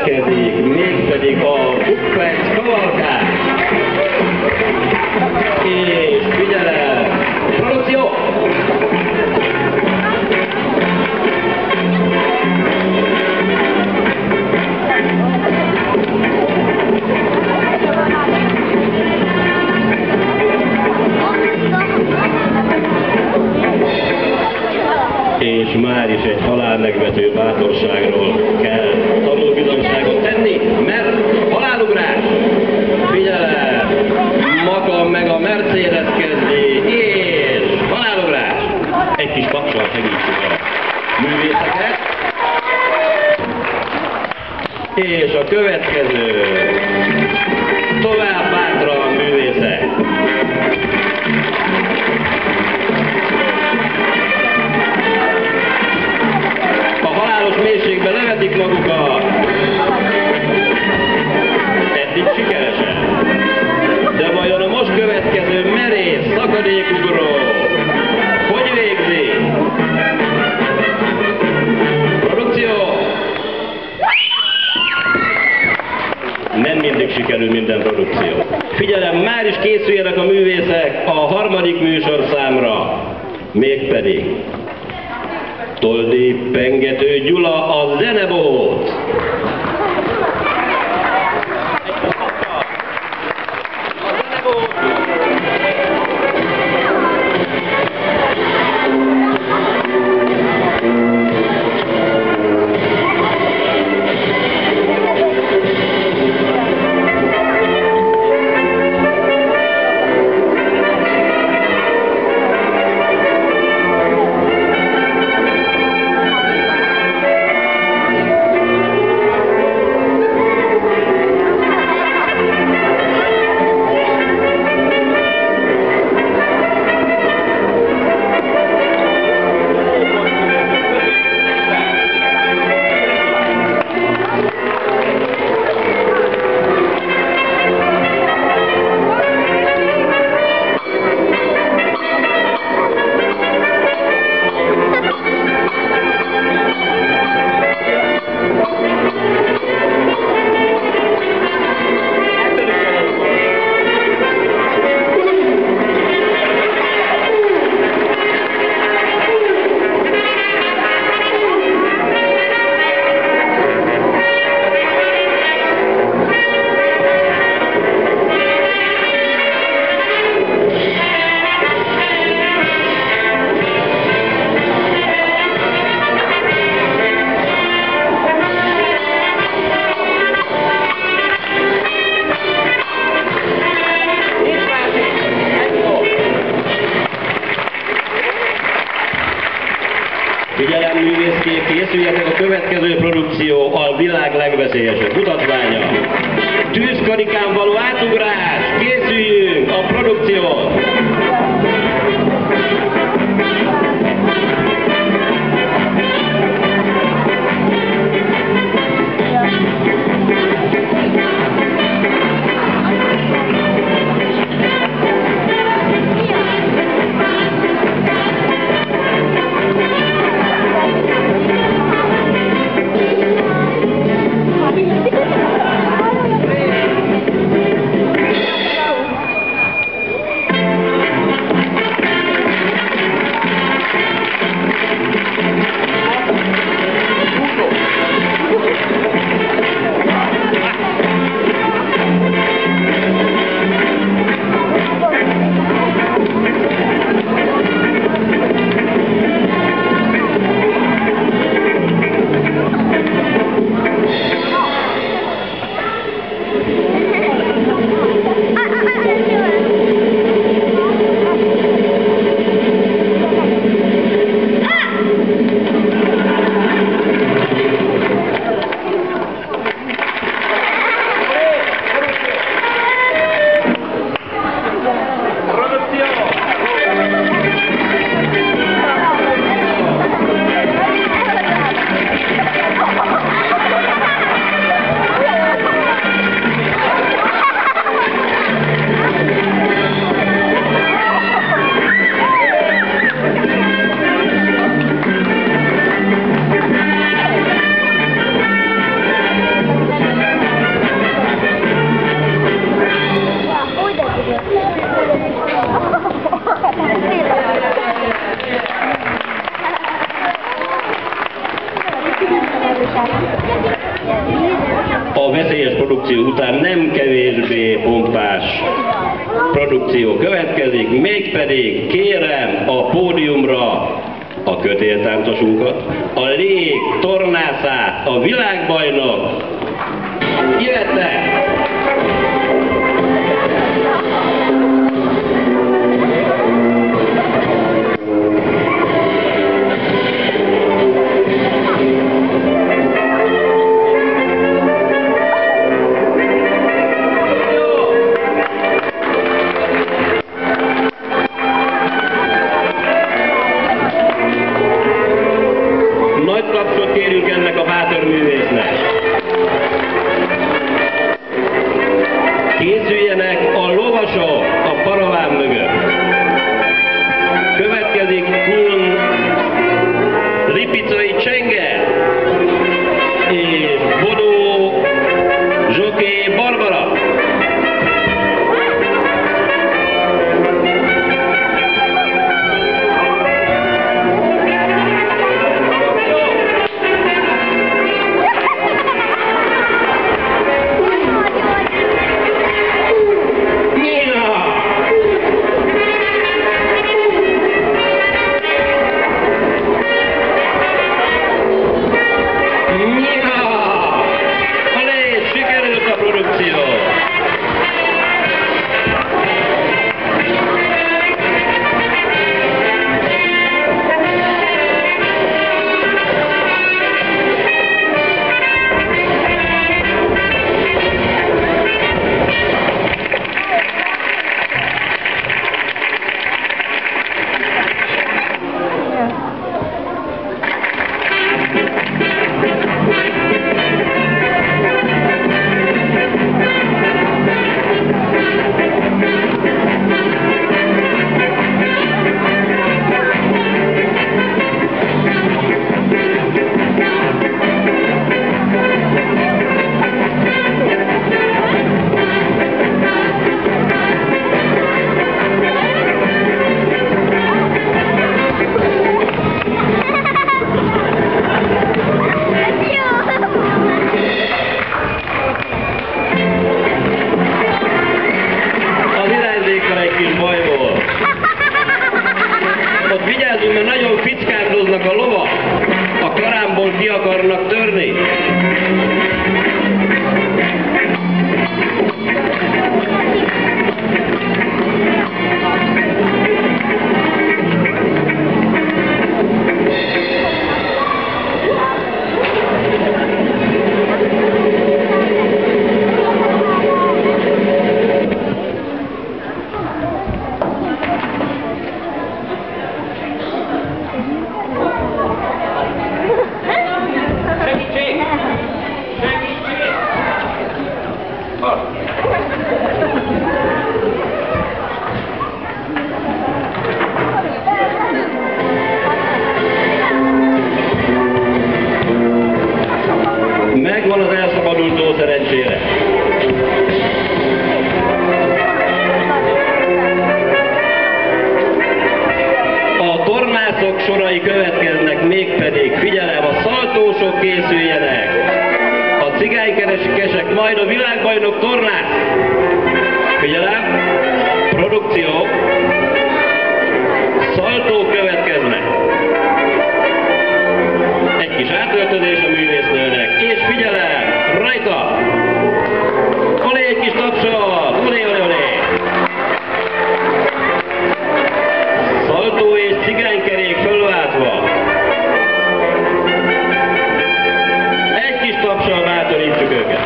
következik, mégpedig a Bukfenc kavalkád. És figyelem, produkció! És már is egy halálmegvető bátorságról kell tanúbizonyságot tenni, mert halálugrás! Figyelem! Maga meg a Mercedes kezdi, és halálugrás! Egy kis kapcsal segítsük a művészeket. És a következő, tovább bátran művészek. Mélységbe levetik magukat. Eddig sikeresen. De vajon a most következő merész szakadékugró hogy végzi? Produkció! Nem mindig sikerül minden produkció. Figyelem, már is készüljenek a művészek a harmadik műsorszámra. Mégpedig Toldi Pengető Gyula, a zenebohóc. Figyelem, művészkék, készüljetek a következő produkció, a világ legveszélyesebb mutatványa. Tűzkarikán való átugrás, készüljünk a produkción! teljes produkció után nem kevésbé pompás produkció következik, mégpedig kérem a pódiumra a kötéltáncosunkat, a lég tornászát, a világbajnok Ivette! Nagy tapsot kérünk ennek a bátor művésznek. Készüljenek a lovasok a paraván mögött. Következik Kun Lipicai Csenge és Bodó Zsoké Barbara. Ott vigyázzunk, mert nagyon fickárdoznak a lovak, a karámból ki akarnak törni. Megvan az elszabadultó szerencsére. A tornászok sorai következnek, mégpedig figyelem, a szaltósok készüljenek. A cigánykeresek, majd a világbajnok tornász. Figyelem, produkció, szaltók következnek. Egy kis átöltözés a művésznőnek, és figyelem, rajta! Olé, egy kis tapsot! Olé, olé, olé! Szaltó és cigánykerék fölváltva. Egy kis tapsal bátorítsuk őket.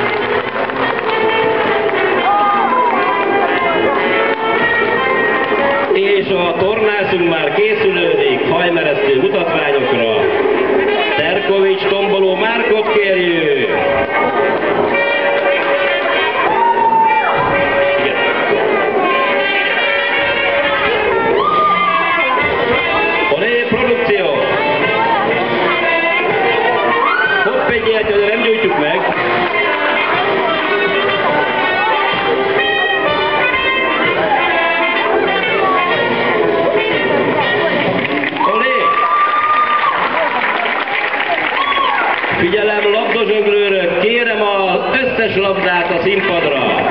És a tornászunk már készülődik hajmeresztő mutatványokra. Terkovics tomboló Márkot kérjük! Olé, produkció! Hopp, egy ilyet, de nem gyújtjuk meg! Figyelem, labdazsonglőrök, kérem az összes labdát a színpadra.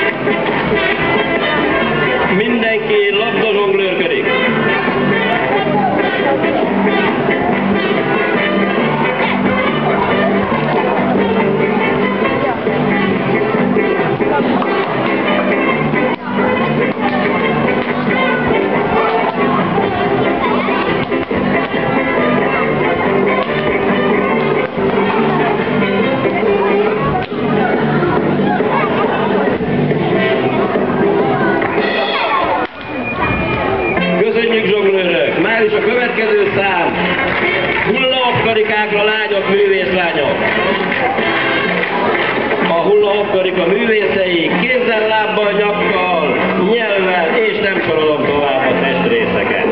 Mindenki labdazsonglőrködik. Köszönjük, zsonglőrök! Már is a következő szám. Hullahopp-karikákra lányok, művészlányok. A hullahopp-karika művészei kézzel, lábbal, nyakkal, nyelvvel, és nem sorolom tovább a testrészeket.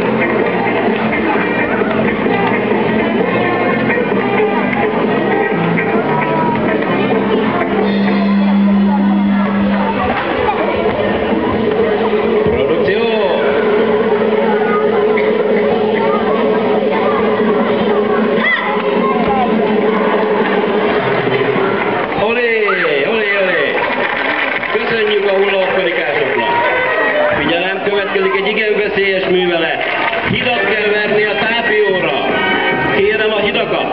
Következik egy igen veszélyes művelet. Hidat kell verni a tápióra. Kérem a hidakat.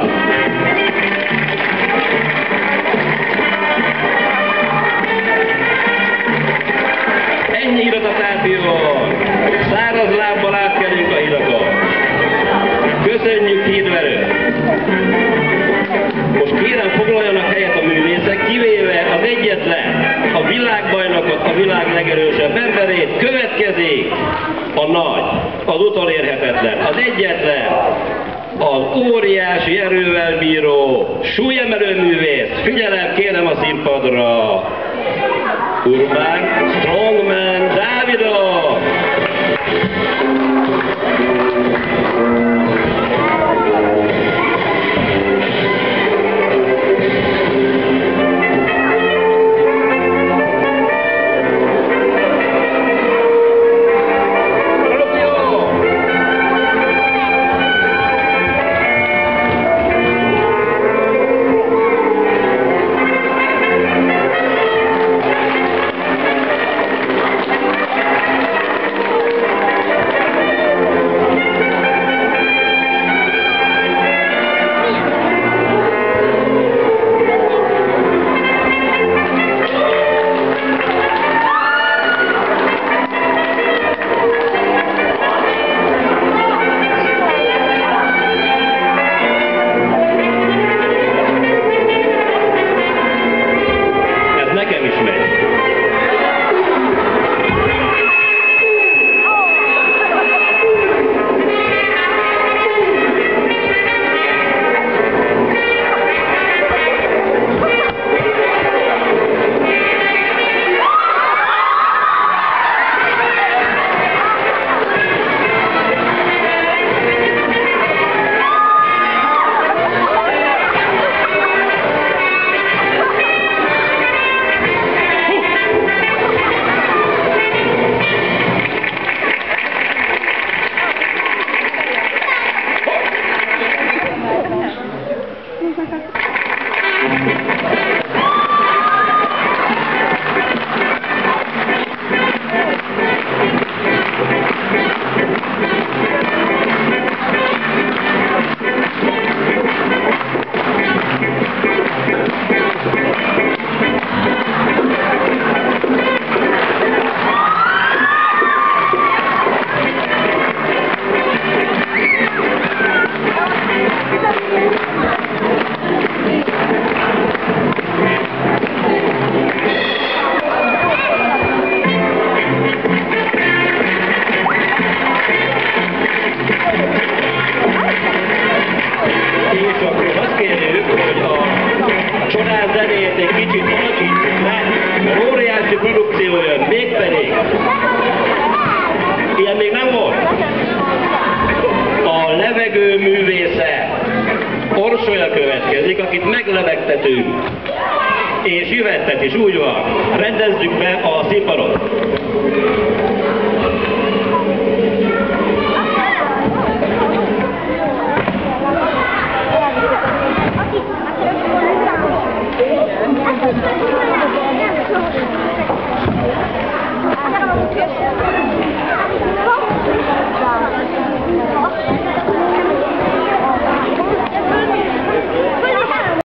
Ennyi hidat a tápión. Száraz lábbal átkelünk a hidakon. Köszönjük, hídverő. Most kérem, foglaljanak helyet a művészek, kivéve az egyetlen, a világbajnokot, a világ legerősebb emberét. Következik a nagy, az utolérhetetlen, az egyetlen, az óriási erővel bíró, súlyemelő művész. Figyelem, kérem a színpadra. Urban Strongman Dávidov! Orsolya következik, akit meglebegtetünk, és jövettetés, úgy van, rendezzük be a színpadot. Thank you.